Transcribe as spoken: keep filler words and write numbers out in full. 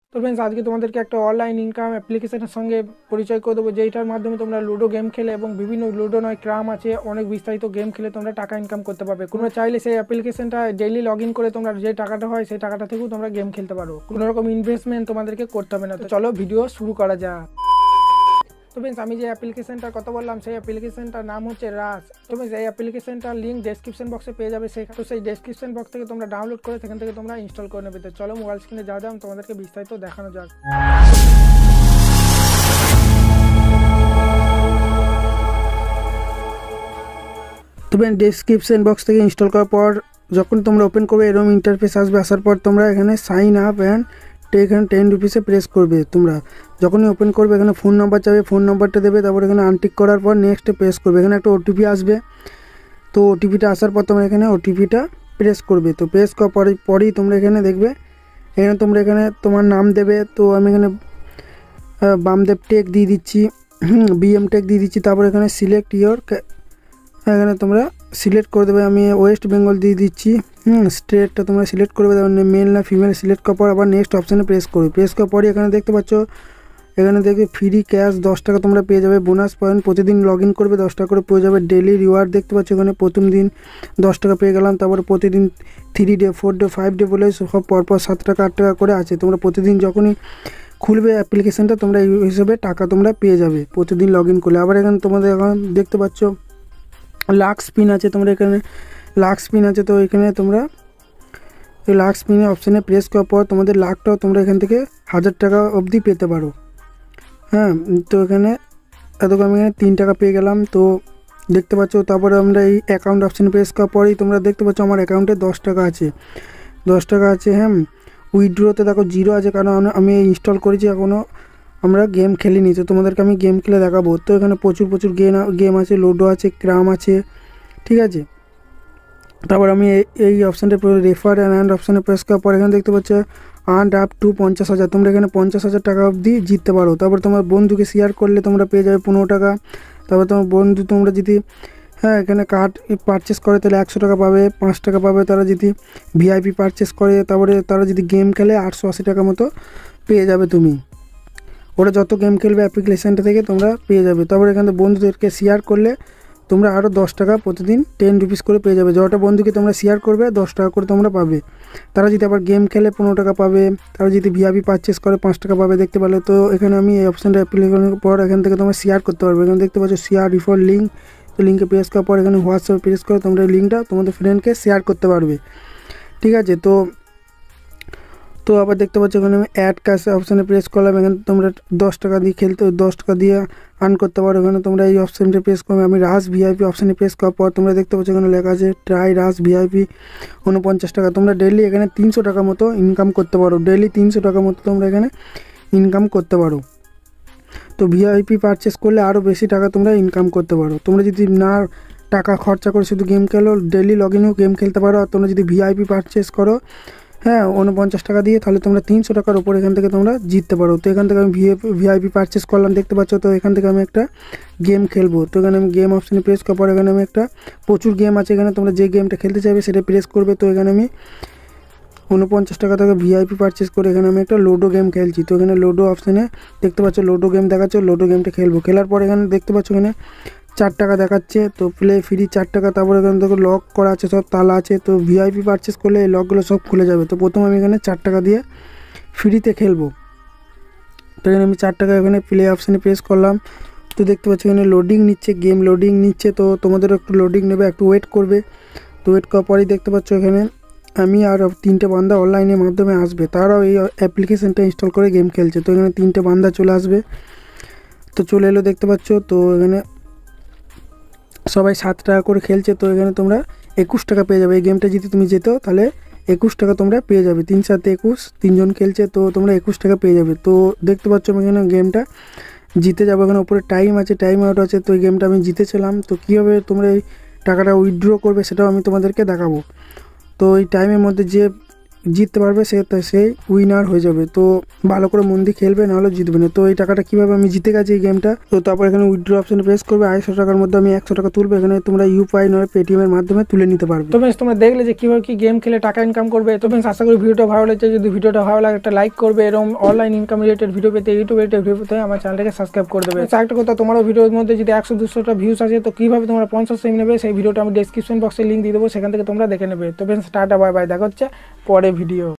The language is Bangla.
তো ফ্রেন্ডস আজকে তোমাদেরকে একটা অনলাইন ইনকাম অ্যাপ্লিকেশনের সঙ্গে পরিচয় করে দেবো, যেইটার মাধ্যমে তোমরা লুডো গেম খেলে এবং বিভিন্ন লুডো নয় ক্রাম আছে অনেক বিস্তারিত গেম খেলে তোমরা টাকা ইনকাম করতে পারবে। তোমরা চাইলে সেই অ্যাপ্লিকেশনটা ডেইলি লগ ইন করে তোমরা যে টাকাটা হয় সেই টাকাটা থেকেও তোমরা গেম খেলতে পারো। কোনো রকম ইনভেস্টমেন্ট তোমাদেরকে করতে হবে না। তো চলো ভিডিও শুরু করা যাক। তো ফ্রেন্ডস আমি যে অ্যাপ্লিকেশনটার কথা বললাম সেই অ্যাপ্লিকেশনটার নাম হচ্ছে রাস। তো ফ্রেন্ডস এই অ্যাপ্লিকেশনটার লিঙ্ক ডেসক্রিপশন বক্সে পেয়ে যাবে। সেই তো সেই ডেসক্রিপশন বক্স থেকে তোমরা ডাউনলোড করে সেখান থেকে তোমরা ইনস্টল করে নেবে। তো চলো মোবাইল স্ক্রিনে যা যাও তোমাদেরকে বিস্তারিত দেখানো যাক। তো ফ্রেন্ড ডেসক্রিপশন বক্স থেকে ইনস্টল করার পর যখন তোমরা ওপেন করবে এরকম ইন্টারফেস আসবে। আসার পর তোমরা এখানে সাইন আপ অ্যান্ড এখানে টেন রুপিসে প্রেস করবে। তোমরা যখনই ওপেন করবে এখানে ফোন নাম্বার চাবে, ফোন নাম্বারটা দেবে, তারপর এখানে আনটিক করার পর নেক্সটে প্রেস করবে। এখানে একটা ওটিপি আসবে। তো ওটিপিটা আসার পর তোমরা এখানে ওটিপিটা প্রেস করবে। তো প্রেস করার পরে পরেই তোমরা এখানে দেখবে এখানে তোমরা এখানে তোমার নাম দেবে। তো আমি এখানে বামদেব টেক দিয়ে দিচ্ছি, বিএম টেক দিয়ে দিচ্ছি। তারপর এখানে সিলেক্ট ইয়োর, এখানে তোমরা সিলেক্ট করে দেবে। আমি ওয়েস্ট বেঙ্গল দিয়ে দিচ্ছি। হুম স্টেটটা তোমরা সিলেক্ট করবে, তারপর মেল না ফিমেল সিলেক্ট করার পর আবার নেক্সট অপশানে প্রেস করবে। প্রেস করার পরে এখানে দেখতে পাচ্ছ এখানে দেখবে ফ্রি ক্যাশ দশ টাকা তোমরা পেয়ে যাবে। বোনাস পয়েন্ট প্রতিদিন লগ ইন করবে দশ টাকা করে পেয়ে যাবে। ডেলি রিওয়ার্ড দেখতে পাচ্ছ এখানে প্রথম দিন দশ টাকা পেয়ে গেলাম। তারপরে প্রতিদিন three day four day five day বলে সব পরপর সাত টাকা আট টাকা করে আছে। তোমরা প্রতিদিন যখনই খুলবে অ্যাপ্লিকেশানটা তোমরা এই হিসেবে টাকা তোমরা পেয়ে যাবে প্রতিদিন লগ ইন করলে। আবার এখানে তোমাদের এখন দেখতে পাচ্ছ লাক স্পিন আছে। তোমরা এখানে লাক স্পিন আছে, তো এখানে তোমরা এই লাক স্পিনের অপশানে প্রেস করার পর তোমাদের লাকটাও তোমরা এখান থেকে হাজার টাকা অবধি পেতে পারো। হ্যাঁ তো এখানে এতক্ষণ আমি এখানে তিন টাকা পেয়ে গেলাম। তো দেখতে পাচ্ছ তারপরে আমরা এই অ্যাকাউন্ট অপশানে প্রেস করার পরেই তোমরা দেখতে পাচ্ছ আমার অ্যাকাউন্টে দশ টাকা আছে, দশ টাকা আছে। হ্যাঁ উইথড্রোতে দেখো জিরো আছে, কারণ আমি ইনস্টল করেছি এখনও আমরা গেম খেলিনি। তো তোমাদেরকে আমি গেম খেলে দেখাবো। তো এখানে প্রচুর প্রচুর গেম গেম আছে, লুডো আছে, ক্রাম আছে, ঠিক আছে। তারপর আমি এই অপশানটা রেফার অ্যান্ড অপশানে প্রেস করার পর এখানে দেখতে পাচ্ছ আর্ন আপ টু পঞ্চাশ হাজার। তোমরা এখানে পঞ্চাশ হাজার টাকা অবধি জিততে পারো। তারপর তোমার বন্ধুকে শেয়ার করলে তোমরা পেয়ে যাবে পনেরো টাকা। তারপর তোমার বন্ধু তোমরা যদি হ্যাঁ এখানে কার্ড পারচেস করে তাহলে একশো টাকা পাবে, পাঁচ টাকা পাবে। তারা যদি ভিআইপি পারচেস করে তারপরে তারা যদি গেম খেলে আটশো আশি টাকা মতো পেয়ে যাবে তুমি। ওরা যত গেম খেলবে অ্যাপ্লিকেশানটা থেকে তোমরা পেয়ে যাবে। তারপরে এখানে বন্ধুদেরকে শেয়ার করলে তোমরা আরও দশ টাকা প্রতিদিন টেন রুপিস করে পেয়ে যাবে। যটা বন্ধুকে তোমরা শেয়ার করবে দশ টাকা করে তোমরা পাবে। তারা যদি আবার গেম খেলে পনেরো টাকা পাবে। তারা যদি ভিআইপি পারচেস করে পাঁচ টাকা পাবে, দেখতে পেলে। তো এখানে আমি এই অপশানটা অ্যাপ্লিকেশনের পর এখান থেকে তোমরা শেয়ার করতে পারবে। এখানে দেখতে পাচ্ছ শেয়ার রিফার লিঙ্ক। তো লিঙ্কে প্রেস করার পর এখানে হোয়াটসঅ্যাপে প্রেস করে তোমরা এই লিঙ্কটা তোমাদের ফ্রেন্ডকে শেয়ার করতে পারবে, ঠিক আছে। তো তো আবার দেখতে পাচ্ছ এখানে আমি অ্যাড ক্যাশ অপশানে প্রেস করলাম। এখানে তোমরা দশ টাকা দিয়ে খেলতে দশ টাকা দিয়ে আর্ন করতে পারো। এখানে তোমরা এই অপশানটা প্রেস করবে। আমি রাস ভিআইপি অপশানে প্রেস করার পর তোমরা দেখতে পাচ্ছ এখানে লেখা আছে ট্রাই রাস ভিআইপি উনপঞ্চাশ টাকা। তোমরা ডেইলি এখানে তিনশো টাকা মতো ইনকাম করতে পারো। ডেইলি তিনশো টাকা মতো তোমরা এখানে ইনকাম করতে পারো। তো ভিআইপি পারচেস করলে আরও বেশি টাকা তোমরা ইনকাম করতে পারো। তোমরা যদি না টাকা খরচা করে শুধু গেম খেলো, ডেইলি লগ ইনেও গেম খেলতে পারো। আর তোমরা যদি ভিআইপি পারচেস করো হ্যাঁ উনপঞ্চাশ টাকা দিয়ে, তাহলে তোমরা তিনশো টাকার উপর এখান থেকে তোমরা জিততে পারো। তো এখান থেকে আমি ভিআইপি পারচেস করলাম, দেখতে পাচ্ছ। তো এখান থেকে আমি একটা গেম খেলবো। তো এখানে আমি গেম অপশানে প্রেস করার পর এখানে আমি একটা প্রচুর গেম আছে। এখানে তোমরা যে গেমটা খেলতে চাইবে সেটা প্রেস করবে। তো এখানে আমি উনপঞ্চাশ টাকা থেকে ভিআইপি পারচেস করে এখানে আমি একটা লুডো গেম খেলছি। তো এখানে লুডো অপশানে দেখতে পাচ্ছ লুডো গেম দেখাচ্ছে, লুডো গেমটা খেলবো। খেলার পর এখানে দেখতে পাচ্ছ এখানে চার টাকা দেখাচ্ছে। তো প্লে ফ্রি চার টাকা। তারপর এখানে দেখো লক করা আছে, সব তালা আছে। তো ভিআইপি পারচেস করলে এই লকগুলো সব খুলে যাবে। তো প্রথম আমি এখানে চার টাকা দিয়ে ফ্রিতে খেলবো। তো এখানে আমি চার টাকা এখানে প্লে অপশানে প্রেস করলাম। তো দেখতে পাচ্ছ এখানে লোডিং নিচ্ছে, গেম লোডিং নিচ্ছে। তো তোমাদেরও একটু লোডিং নেবে, একটু ওয়েট করবে। তো ওয়েট করার পরেই দেখতে পাচ্ছ এখানে আমি আর তিনটে বান্দা অনলাইনের মাধ্যমে আসবে, তারাও এই অ্যাপ্লিকেশানটা ইনস্টল করে গেম খেলছে। তো এখানে তিনটে বান্দা চলে আসবে। তো চলে এলো দেখতে পাচ্ছ। তো এখানে সবাই সাত টাকা করে খেলছে। তো এখানে তোমরা একুশ টাকা পেয়ে যাবে। এই গেমটা যদি তুমি যেতো তাহলে একুশ টাকা তোমরা পেয়ে যাবে। তিন সাথে একুশ, তিনজন খেলছে। তো তোমরা একুশ টাকা পেয়ে যাবে। তো দেখতে পাচ্ছ আমি এখানে গেমটা জিতে যাবো। এখানে উপরে টাইম আছে, টাইম আউট আছে। তো এই গেমটা আমি জিতেছিলাম। তো কীভাবে তোমরা এই টাকাটা উইথড্র করবে সেটাও আমি তোমাদেরকে দেখাবো। তো এই টাইমের মধ্যে যে জিততে পারবে সে সেই উইনার হয়ে যাবে। তো ভালো করে মন দিয়ে খেলবে, নাহলে জিতবে না। তো এই টাকাটা কীভাবে আমি জিতে গেছি এই গেমটা, তো তারপর এখানে উইথড্র অপশানে প্রেস করবে, আড়াইশো টাকার মধ্যে আমি একশো টাকা তুলবে। এখানে তোমরা ইউপিআই নয় পেটিএম এর মাধ্যমে তুলে নিতে পারবে। তো ফ্রেন্ডস তোমরা দেখলে যে কীভাবে কি গেম খেলে টাকা ইনকাম করবে। তো ফ্রেন্ডস আশা করি ভিডিওটা ভালো লাগছে, যদি ভিডিওটা ভালো লাগে একটা লাইক করবে, এরকম অনলাইন ইনকাম রিলেটেড ভিডিও পেতে ইউটিউব রিলেটেড ভিডিও পেতে আমার চ্যানেলটাকে সাবস্ক্রাইব করে দেবে। একটা কথা, তোমারও ভিডিওর মধ্যে যদি একশো দুশোটা ভিউজ আছে তো কীভাবে তোমরা পঞ্চাশ সেম নেবে সেই ভিডিওটা আমি ডেসক্রিপশন বক্সে লিঙ্ক দিয়ে দেবো, সেখান থেকে তোমরা দেখে নেবে। তো ফ্রেন্ডস টাটা বাই বাই, দেখা হচ্ছে পরে ভিডিও।